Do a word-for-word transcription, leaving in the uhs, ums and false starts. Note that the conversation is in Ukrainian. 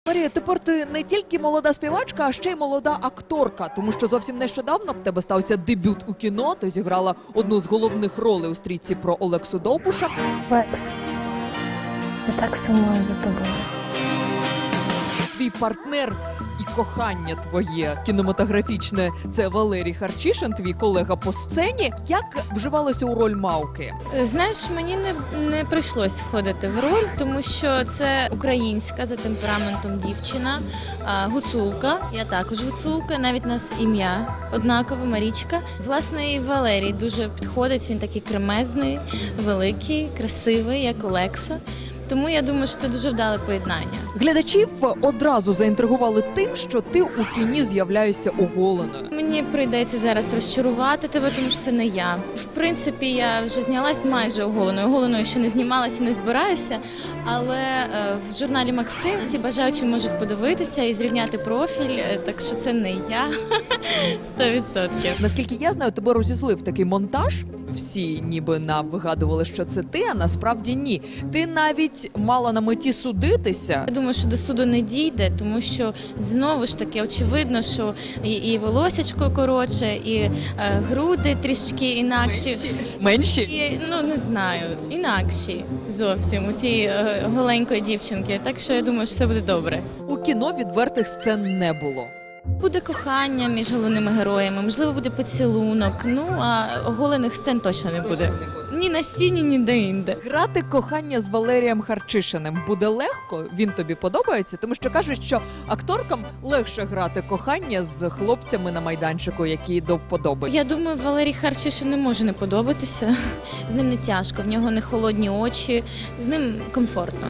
Марія, тепер ти не тільки молода співачка, а ще й молода акторка, тому що зовсім нещодавно в тебе стався дебют у кіно. Ти зіграла одну з головних ролей у стрічці про Олексу Довбуша. Лекс, я так сумую за тобою. Твій партнер і кохання твоє кінематографічне – це Валерій Харчишин, твій колега по сцені. Як вживалося у роль Мавки? Знаєш, мені не, не прийшлось входити в роль, тому що це українська за темпераментом дівчина, а, гуцулка. Я також гуцулка, навіть у нас ім'я однакове, Марічка. Власне, і Валерій дуже підходить, він такий кремезний, великий, красивий, як Олекса. Тому я думаю, що це дуже вдале поєднання. Глядачів одразу заінтригували тим, що ти у кіні з'являєшся оголеною. Мені прийдеться зараз розчарувати тебе, тому що це не я. В принципі, я вже знялась майже оголеною. Оголеною ще не знімалася і не збираюся. Але е, в журналі «Максим» всі бажаючі можуть подивитися і зрівняти профіль. Е, так що це не я. Сто відсотків. Наскільки я знаю, тебе розізлив такий монтаж. Всі ніби навигадували, що це ти, а насправді ні. Ти навіть мала на меті судитися. Я думаю, що до суду не дійде, тому що знову ж таки очевидно, що і, і волосячко коротше, і е, груди трішки інакші. Менші? І, ну, не знаю, інакші зовсім у цієї е, голенької дівчинки. Так що я думаю, що все буде добре. У кіно відвертих сцен не було. Буде кохання між головними героями, можливо, буде поцілунок, ну, а оголених сцен точно не буде. Ні на сцені, ні де-інде. Грати кохання з Валерієм Харчишиним буде легко? Він тобі подобається? Тому що кажуть, що акторкам легше грати кохання з хлопцями на майданчику, які до вподоби. Я думаю, Валерій Харчишин не може не подобатися. З ним не тяжко, в нього не холодні очі, з ним комфортно.